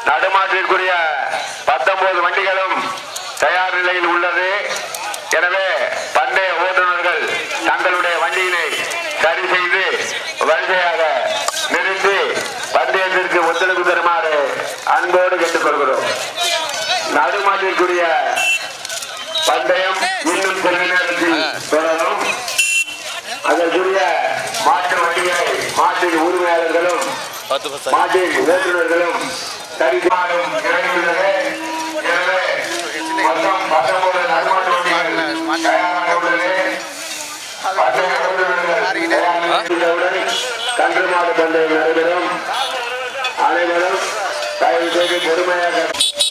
நடுமாற்றிற்குரிய 19 வண்டிகளும் தயார் நிலையில் உள்ளது. எனவே பந்தய ஓட்டுநர்கள் தங்களுடைய வண்டியினை சரி செய்து வரிசையாக நிறுத்தி பந்தயத்திற்கு ஒத்துழைப்பு தருமாறு அன்போடு கேட்டுக்கொள்கிறோம். நடுமாற்றிற்குரிய பந்தயம் இன்னும் சில நேரத்தில் தொடரும். அதற்குரிய மாட்டு வண்டிகளை மாட்டின் உரிமையாளர்களும் மாட்டின் ஓட்டுநர்களும் சரிமாறும் இறங்கியுள்ளது. எனவே மொத்தம் 19 நடுமாட்டு வண்டிகள் தயாராக உள்ளது. கன்று மாடு பந்தயம் நடைபெறும். அனைவரும் தயவு செய்து பொறுமையாக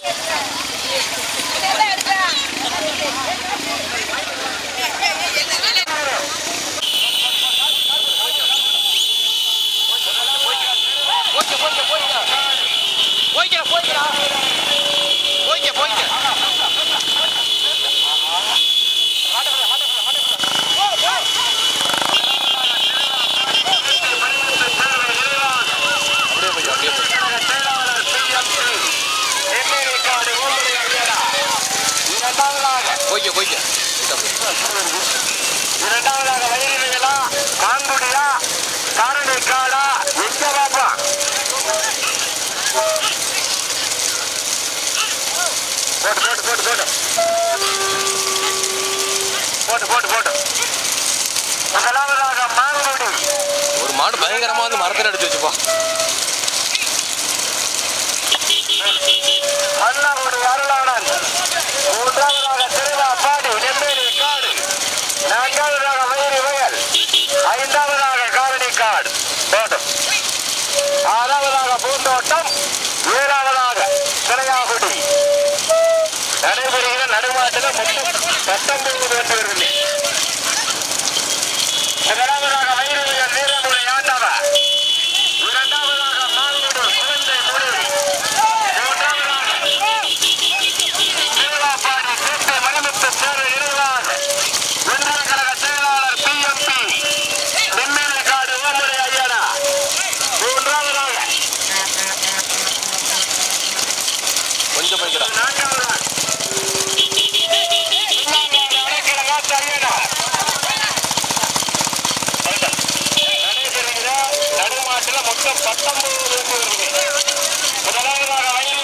இரண்டாவதாக வயிறுகளா காங்குடியா காரணிக்காடா எங்க பாப்பா போட்டு முதலாவதாக மாங்குடி. ஒரு மாடு பயங்கரமா வந்து மரத்தில் அடிச்சு வச்சுப்பா. அண்ணாவுடைய அருளாளன். மூன்றாவதாக திருவா பாடி நெம்மேலி காடு. நான்காவதாக வயிறு வயல். ஐந்தாவதாக காரணி காடு தோட்டம். ஆறாவதாக பூந்தோட்டம். ஏழாவதாக திரையாகுடி. நடைபெறுகிற நடுமாட்டில் மொத்தம் 19 வண்டிகள். முதலாவதாக வயிறு வயல் வீரமுறை ஆண்டவ. இரண்டாவதாக மாங்குடி குழந்தை முடி. நடுமாட்டில் மொத்தம் 19 முதலாவதாக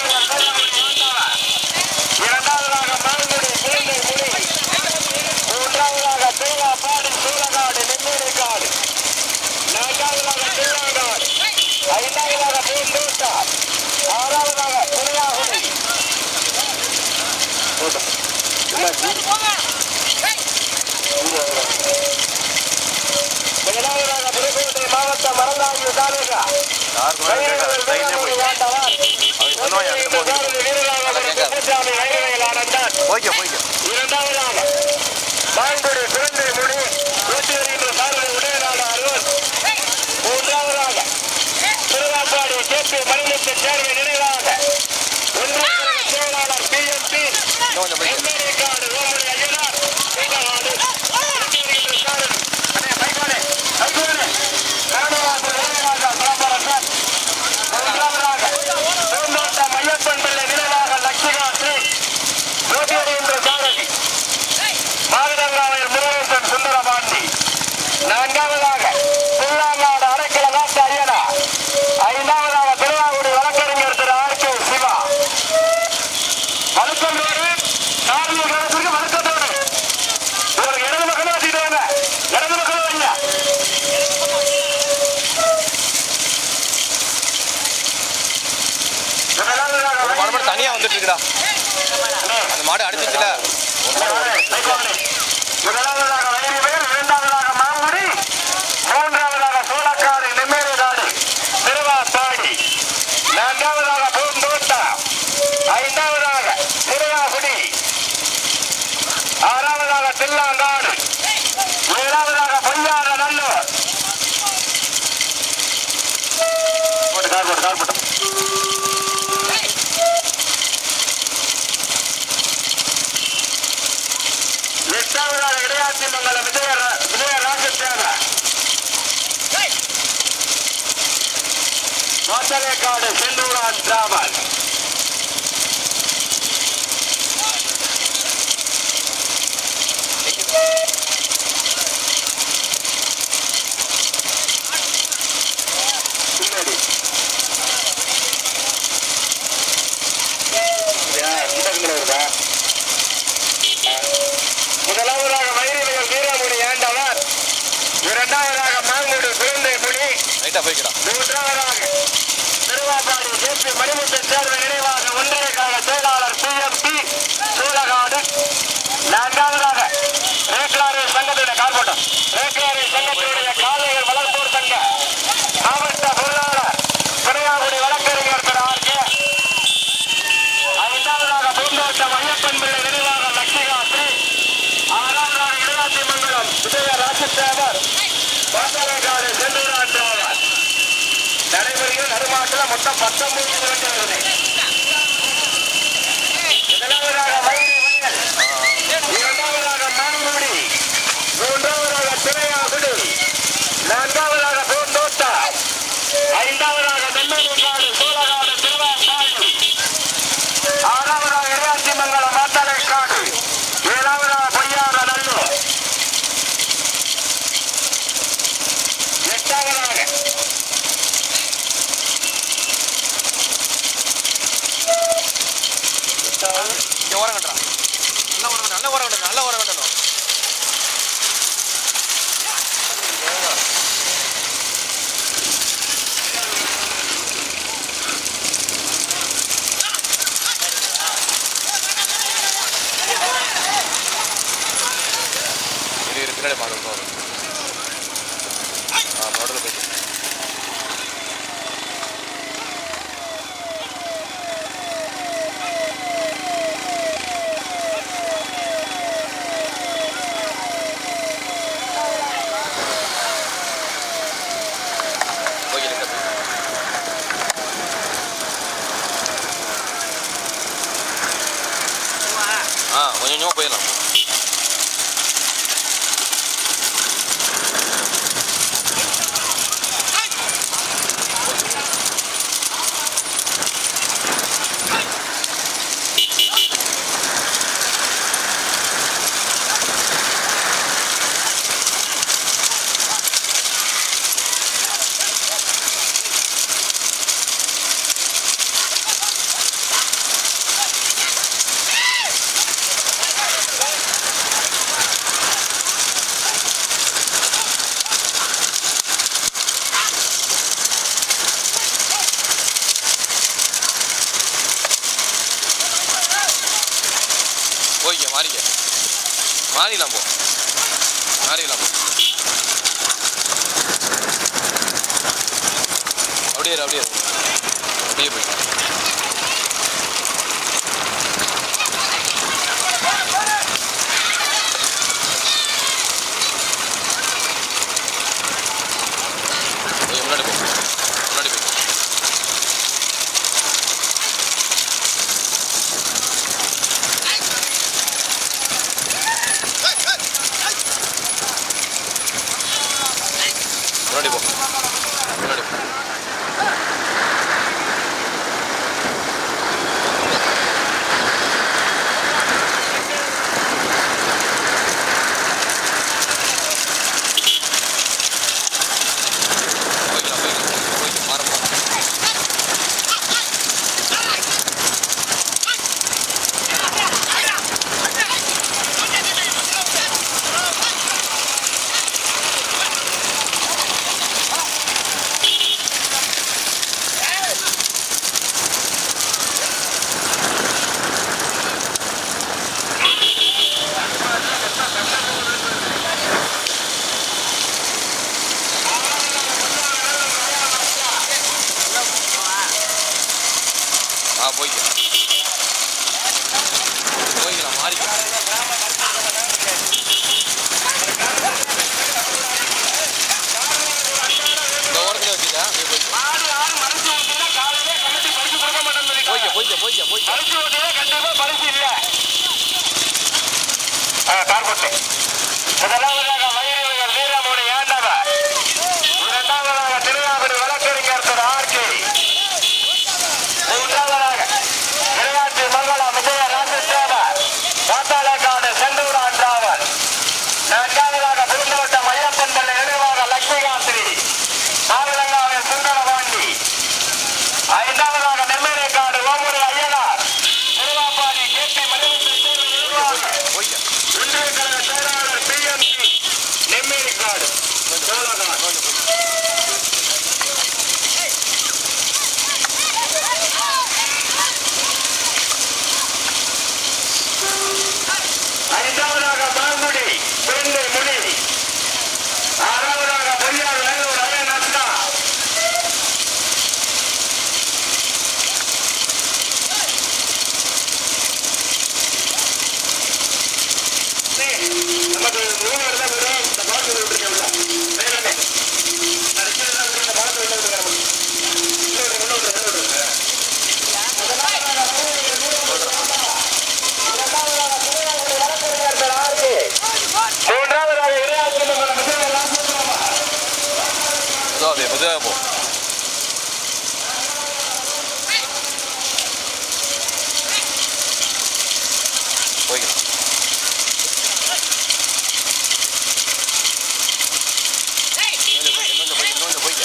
இரண்டாவதாக மாங்குடி குழந்தை முடி. மூன்றாவதாக திருவாப்பாடி சூளகாடு நெம்மேலி காடு. நான்காவதாக திருவாங்காடு. ஐந்தாவதாக பூந்தோட்டா. ஆறாவதாக திருவாகுடி. முதலாவதாக புதுக்கோட்டை மாவட்டம் மறந்தாங்கி தாலுகா இரண்டாவதாக மாங்குடி குழந்தை முடி ஊட்டி வருகின்ற சாரதி உதயநாடு அருள். மூன்றாவதாக திருவாப்பாடி கேபி மணிமுத்து சேர்வை நினைவாக ஒன்றாவது செயலாளர் பிஎம்பி எம்ஏகாடு ஓமடி ஐயனார் சீனநாடு ஊட்டி வருகின்ற சாரதி கருணவாசல் உதயராஜா சாம்பரசன். மூன்றாவதாக பூந்தோட்டம் ஐயப்பன் பிள்ளை நினைவாக லட்சுமிகாசி ஊட்டி வருகின்ற சாரதி மாவிடங்காவையில் முருகேசன் சுந்தரபாண்டி. நான்காவதாக புல்லாங்காடு அரைக்கல நாட்டு ஐயனா. ஐந்தாவதாக திருவாகுடி வழக்கறிஞர் திரு ஆர்.கே. சிவா. வழக்கத்தோடு சாரதி கணத்திற்கு வழக்கத்தோடு இவருக்கு இடது மக்கள் வச்சுக்கிட்டாங்க. இடது மக்கள் வைங்க. தனியா வந்துட்டு இருக்கா அந்த மாடு அடிச்சுச்சுல. முதலாவதாக வயிறு வயல். இரண்டாவதாக மாங்குடி. மூன்றாவதாக சோளக்காடு நெம்மேலி காடு திருவாப்பாடி. நான்காவதாக பூந்தோட்டா. ஐந்தாவதாக திருவாகுடி. ஆறாவதாக தில்லாங்காடு. ஏழாவதாக பொய்யாத நல்லூர். எட்டாவதாக இடையாட்சி மங்கலம் விஜயராஜத்தேவ. வாசலேக்காடு செல்லூரான் டிராவல். போய்க்கிட்டா போய்க்கிட்டா. மூன்றாவதாக திருவாபாடி கேபி மணிமுத்தன் சேர்வை நினைவாக ஒன்றிய கழக செயலாளர் PMP சூலகாடு. நான்காவதாக ரேக்லாரி சங்கத்துடைய கார்போட்டம் ரேக்லாரி சங்கத்துடைய காளையர் வளர்ப்போர் சங்க மாவட்ட பொருளாளர் துணையாகுடி வழக்கறிஞர் திரு RK. ஐந்தாவதாக பூந்தோட்டம் ஐயப்பன் பிள்ளை நினைவாக லட்சுமிகாத்ரி. ஆறாவதாக இடையாத்தி மங்கலம் விஜய ராஜசேகர் பாத்தாளக்காடு செந்தூரான் தேவர். நடைமுறையில் நடுமாட்டில் மொத்தம் 19 வருகிறது. முதலாவதாக வைரி வயல், இரண்டாவதாக மான்குடி, மூன்றாவதாக திரையாகுடி, நான்காவதாக பூந்தோட்டா, ஐந்தாவதாக நெம்மேலிக்காடு சோழகாடு திருவாப்பாடி, ஆறாவதாக இடையாத்தி மங்கலம் மாத்தாளக்காடு, ஏழாவதாக பொய்யார நல்லூர், எட்டாவதாக இங்கே ஓரம் கட்டுறான். நல்ல ஓரம் கட்டணும், நல்ல ஓரம் கட்டணும். இது பின்னாடி மாடு வரும். மாடல போய் கொஞ்சம் கொஞ்சமாக போயிடலாம். போய்க்க மாறிக்க மாறிடலாம் போ மாறிடலாம் போ அப்படியே அப்படியே அப்படியே போய் முன்னாடி போ முன்னாடி போய் முன்னாடி போ முன்னாடி போ போய்க்கலாம் மாறிக்கலாம் இந்த ஓரத்தில் வச்சுக்கா போய்க்க போய்க்க போய்க்க முதலாவதாக வயிறு வீரமுடி ஆண்டவர், இரண்டாவதாக திருவாபுரி வழக்கறிஞர் திரு RK, மூன்றாவதாக விளையாட்டு மங்கலம் விஜய ராஜசேகர் பாத்தாளக்காடு செந்தூரான் ராவல், நான்காவதாக பூந்தோட்டம் ஐயப்பன் பிள்ளை நினைவாக லட்சுமிகாத்ரி மாவிலங்காவில் சுந்தரபாண்டி, ஐந்தாவதாக நெம்மேலிக்காடு ஓமுறை ஐயனார் திருவாப்பாடி கேபி மணிமுத்தன் சேர்வை நிர்வாக ஒன்றிய கழக செயலாளர் வேகமாக போ. போய்க்கலாம். இன்னொன்று போய்க்க.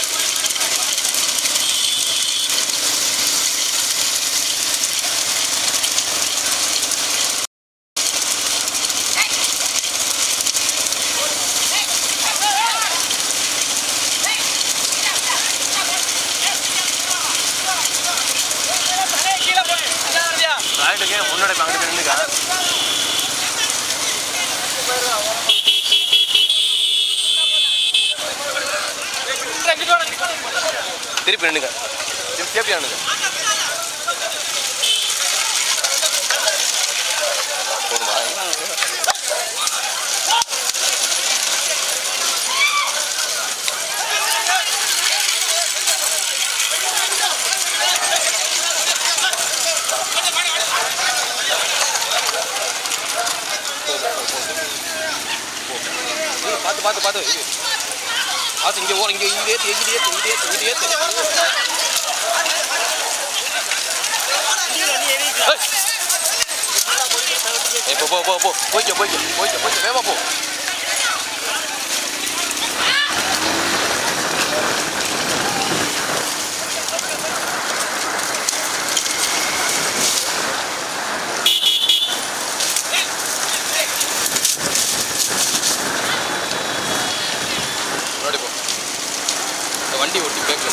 முன்னாடி அங்கிட்டு நின்றுக்கா. திருப்பி நின்றுங்க. சேஃப்டியா நின்றுங்க. போதுமா? பார்த்து பார்த்து பார்த்து இது பார்த்து இங்கே ஓரம் இங்கே இது ஏற்று இது ஏற்று இது ஏற்று இது ஏற்று. போ போ போ போ போய்க்க போய்க்க போய்க்க போய்க்க வேமா போ. வண்டி ஓட்டி பேக்கல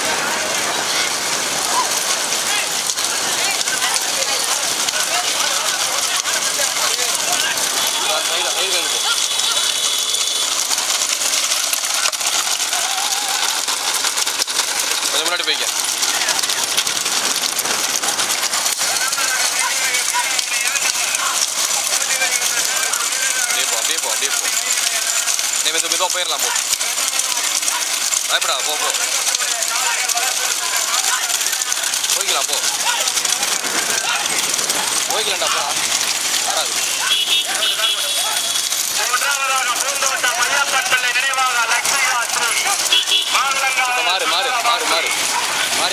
கொஞ்சம் முன்னாடி போய்க்க. அப்படியே போ அப்படியே போ. நீ மெதுவாக போயிடலாம் போ. பயப்படா போ போ. போய்க்கலாம் போ. போய்க்கலாம்டா போ. வராது. மாறு மாறு மாறு மாறு மாறி.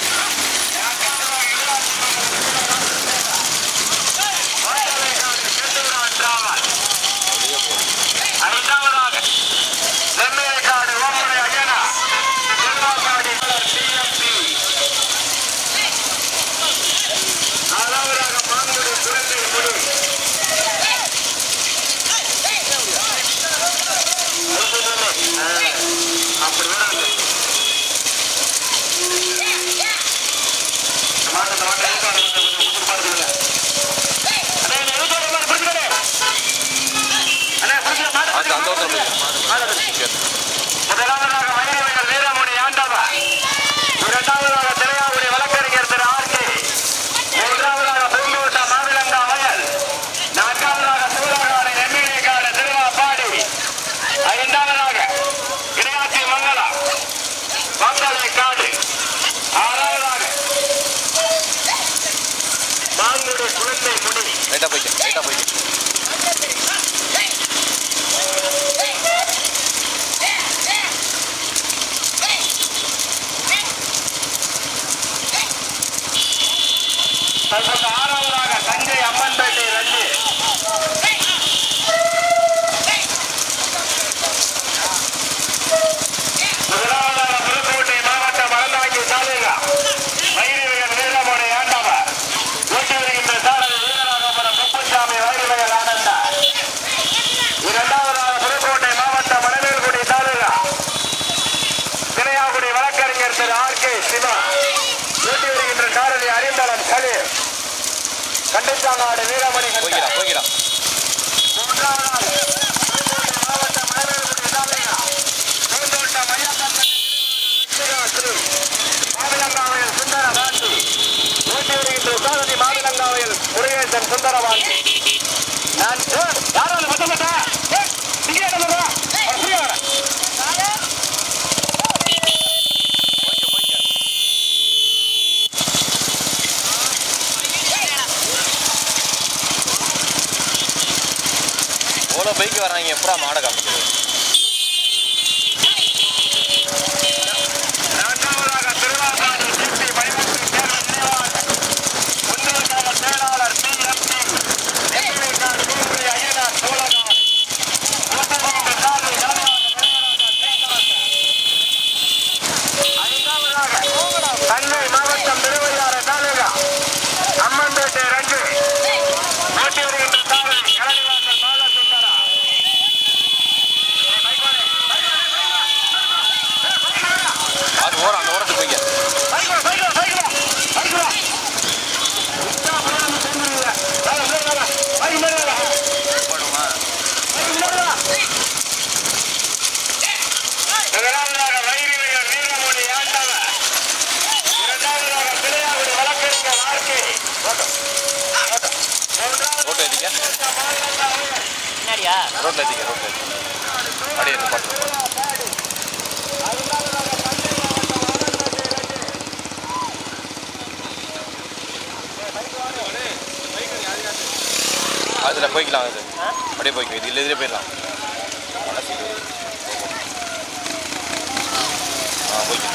முதலாவதாக வைரவர்கள் வீரமணி ஆண்டவா, இரண்டாவதாக திரையாவுடைய வழக்கறிஞர் திரு ஆர்கே, மூன்றாவதாக பூங்கோட்டா மாவிலங்கா வயல், நான்காவதாக சூழகாடு நெம்மினிக்காடு திருவாப்பாடி, ஐந்தாவதாக கிரியாச்சி மங்கலம் வாக்காளை காடு, ஆறாவதாக மாங்குடி குழந்தை முடி. ரைட்டா போய்க்க ரைட்டா போய்க்க. ஆறாவதாக தஞ்சை அம்மன்பேட்டை ரஞ்சி, முதலாவதாக புதுக்கோட்டை மாவட்டம் மறந்தாங்கி சாலைகா வைரவர்கள் வீரமணி ஆண்டவா, ஊட்டி வருகின்ற சாரதி வீரராகபுரம் முப்புசாமி வைரவர்கள் ஆனந்தா, இரண்டாவதாக புதுக்கோட்டை மாவட்டம் மணமேல்குடி சாலைகா திரையாகுடி வழக்கறிஞர் திரு ஆர்கே சிவா, ஊட்டி வருகின்ற சாரதி அறிந்தலம் சலீம், கண்டிச்சாங்காடு வீரமணி போய்க்கிறா போய்க்கிறா. மூன்றாவதாக மாவட்டம் மணமேல்குடி சாலைகா பூந்தோட்ட மாவிலங்காவையில் சுந்தரபாண்டி, ஊட்டி வருகின்ற சாரதி மாவிலங்காவையில் முருகேசன் சுந்தரபாண்டி. நான் யாரும் மொத்தமட்ட இங்கே எவ்வளோ பைக்கு வராங்க எப்படா மாடை காமிக்குது. தஞ்சை மாவட்டம் திருவையாறு தாலுகா அம்மன்பேட்டை ரங்கு ஓட்டி வருகின்ற சாரதி கலனிவாசல் பாலசுந்தரா. அது ஓரம் அந்த ஓரத்துக்கு போய்க்க. முதலாவதாக வைரிவையர் வீரமணி ஆண்டவர், இரண்டாவதாக பிள்ளையாகுடி வழக்கறிஞர் வாழ்க்கை, ரோட்டில் ஏற்றிக்க. ரோட்டில் ஏற்றிக்க. அப்படியே இருந்து பார்த்து அதில் போய்க்கலாம். அது அப்படியே போய்க்கும். இது இல்லை, இதிலே போயிடலாம். போய்க்கும்.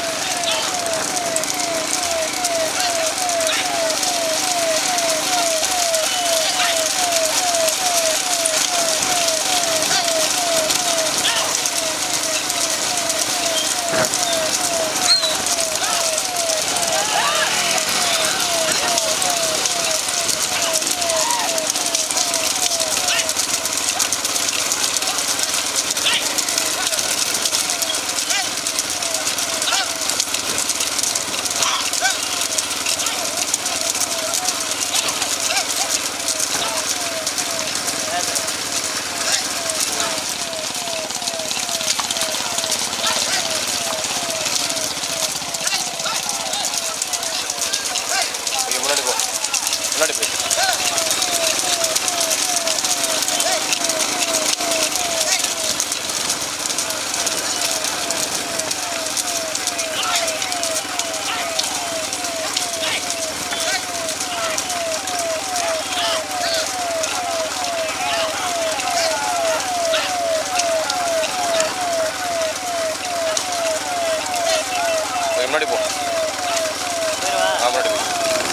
முன்னாடி போய் முன்னாடி போ. முன்னாடி போய்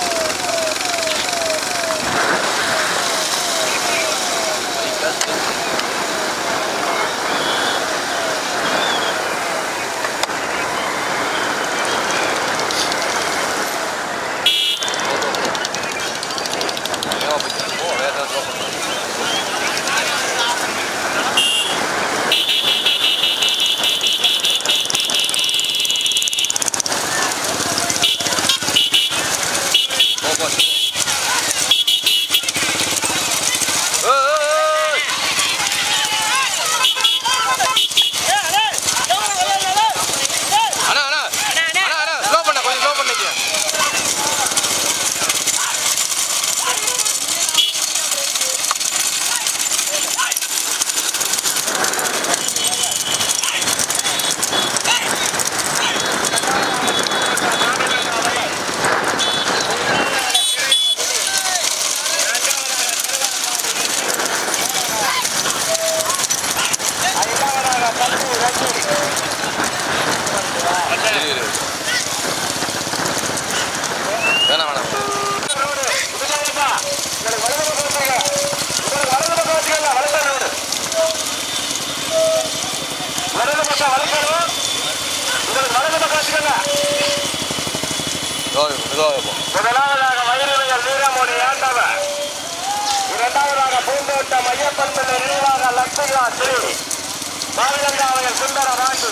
முதலாவதாக வைரவியல் வீரமணி ஆண்டவர், இரண்டாவதாக பூந்தோட்டம் ஐயப்பன் பிள்ளை நினைவாக லட்சுமியா ஸ்ரீ மாவிலங்காவையில் சுந்தர ராண்டு.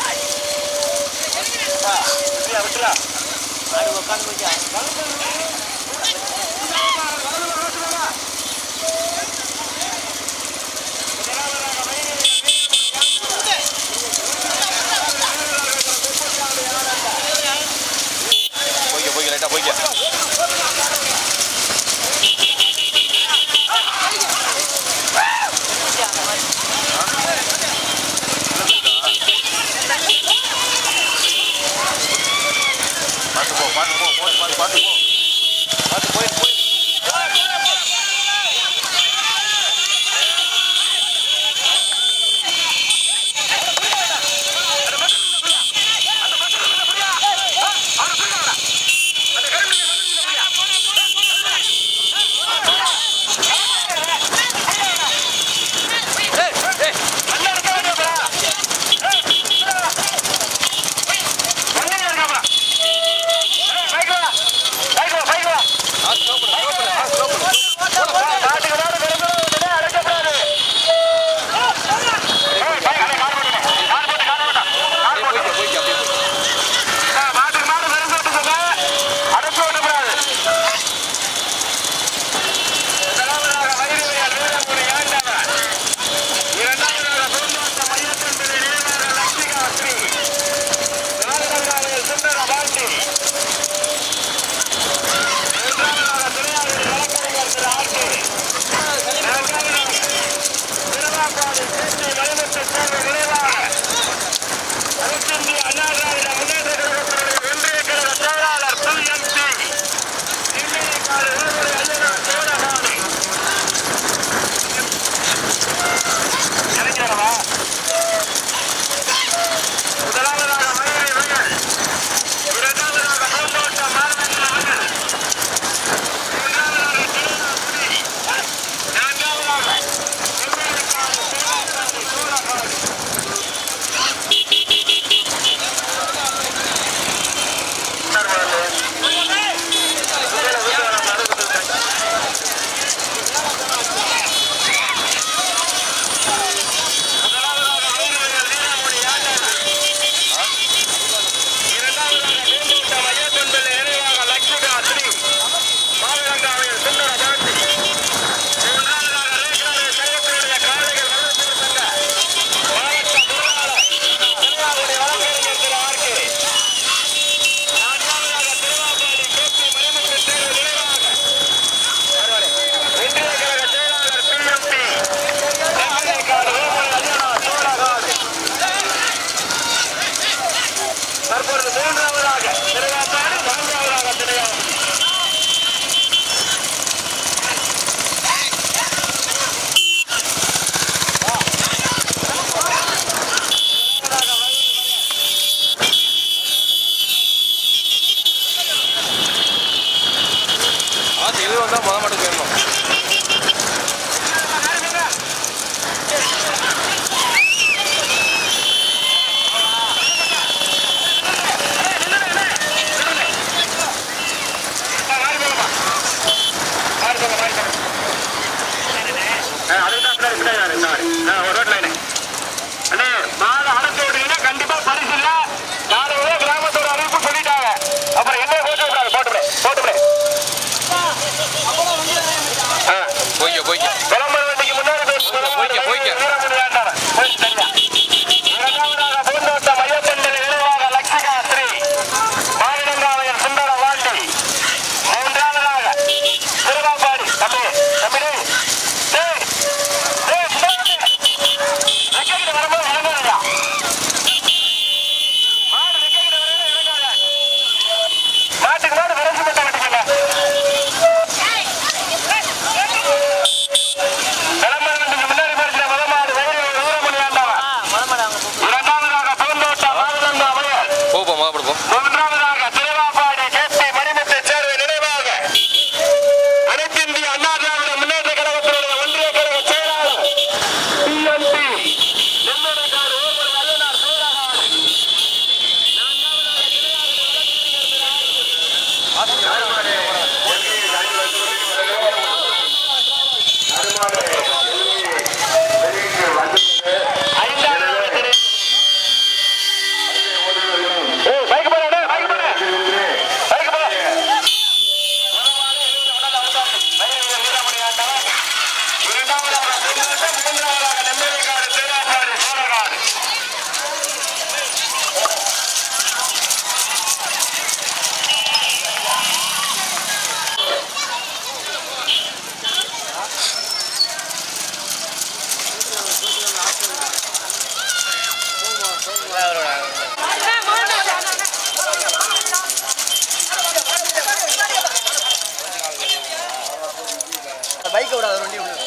போய்க்க லைட்டாக போய்க்க. வந்தால் முத மாட்டுக்கு போயிடணும். கண்டிப்பா பரிசு இல்ல. நாளைக்கு கிராமத்தோட அறிவிப்பு சொல்லிட்டாங்க. அப்புறம் என்ன போட்டு விளம்பர வண்டிக்கு முன்னாடி இரண்டாவதாக பூந்தோட்ட மையப்பந்தல் நினைவாக லட்சிகா ஸ்ரீ மாநிலங்காவையர் சுந்தர வாண்டி. மூன்றாவதாக திருவாப்பாடி தம்பி வரும்போது இறங்காதயா மாடு ரெக்கைகிட்ட வரையில இறங்காத. மாட்டுக்கு மாடு விரைச்சு மட்டும் கட்டிக்கங்க. விளம்பரத்துக்கு முன்னாடி பறிச்ச முதமாடு வீரமணி ஆண்டவன். இரண்டாவதாக பூந்தோட்ட மாநிலங்க அமையர். மூன்றாவதாக திருவாப்பாடி கேபி மணிமுத்து சேர்வை நினைவாக அனைத்து இந்திய அண்ணா திராவிட முன்னேற்ற கழகத்தினுடைய ஒன்றிய கழக செயலாளர் PNP நெம்மடைக்காடு ஓமர் ஐயனார் சூரகாடு. பைக் விடாத வண்டி